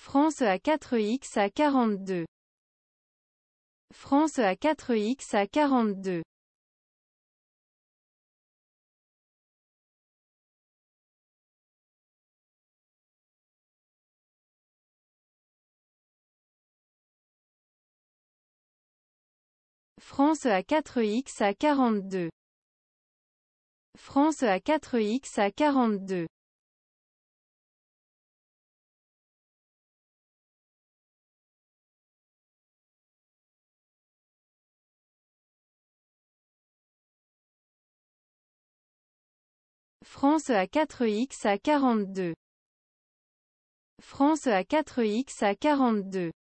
France A4X à 42. France A4X à 42. France A4X à 42. France A4X à 42. France A4X à 42. France A4X à 42.